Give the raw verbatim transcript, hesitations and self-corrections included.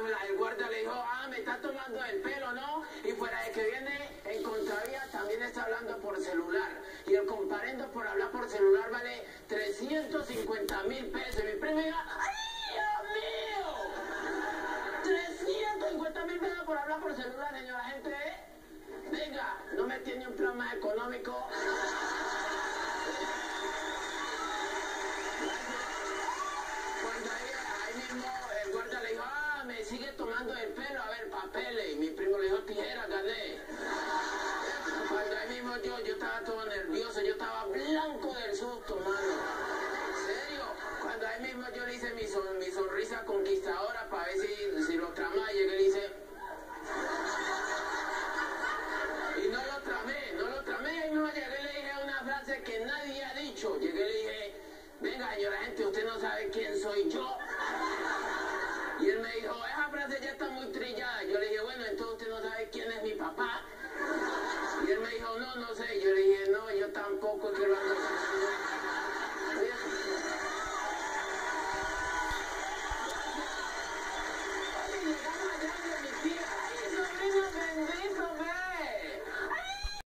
el guardia le dijo, ah, me está tomando el pelo, ¿no? Y fuera de que viene en contravía, también está hablando por celular. Y el comparendo por hablar por celular vale trescientos cincuenta mil pesos. Y mi primo diga, ¡ay, Dios mío! trescientos cincuenta mil pesos por hablar por celular, señora gente. Venga, no me tiene un plan más económico. Cuando ahí, ahí mismo el guardia le dijo, ah, me sigue tomando el pelo, a ver, papeles. Y mi primo le dijo, tijera, gané. Cuando ahí mismo yo, yo estaba todo nervioso, yo estaba blanco del susto, mano. ¿En serio? Cuando ahí mismo yo le hice mi, son, mi sonrisa conquistadora para ver si, si lo tramaba, y llegué y le hice... Y no lo tramé, no lo tramé, y ahí mismo llegué y le dije una frase que nadie ha dicho. Llegué y le dije, venga, señora gente, usted no sabe quién soy yo. Y él me dijo, esa frase ya está muy trillada. Yo le dije, bueno,